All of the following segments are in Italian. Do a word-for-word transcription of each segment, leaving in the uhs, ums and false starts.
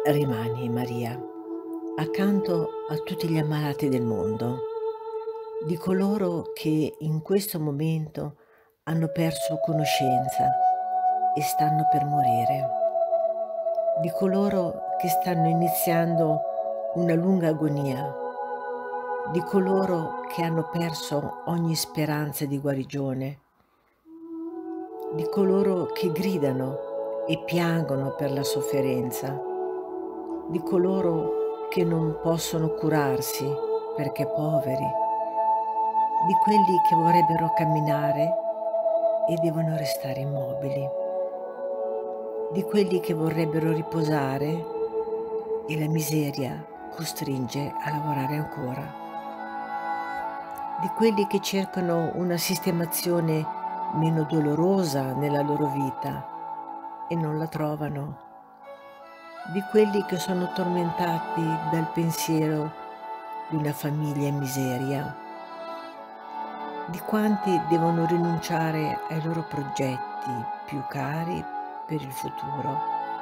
Rimani, Maria, accanto a tutti gli ammalati del mondo, di coloro che in questo momento hanno perso conoscenza e stanno per morire, di coloro che stanno iniziando una lunga agonia, di coloro che hanno perso ogni speranza di guarigione, di coloro che gridano e piangono per la sofferenza, di coloro che non possono curarsi perché poveri, di quelli che vorrebbero camminare e devono restare immobili, di quelli che vorrebbero riposare e la miseria costringe a lavorare ancora, di quelli che cercano una sistemazione meno dolorosa nella loro vita e non la trovano, di quelli che sono tormentati dal pensiero di una famiglia in miseria, di quanti devono rinunciare ai loro progetti più cari per il futuro,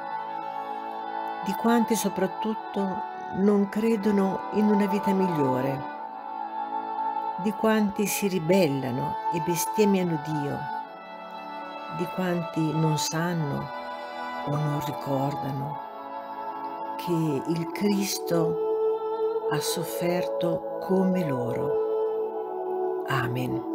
di quanti soprattutto non credono in una vita migliore, di quanti si ribellano e bestemmiano Dio, di quanti non sanno o non ricordano che il Cristo ha sofferto come loro. Amen.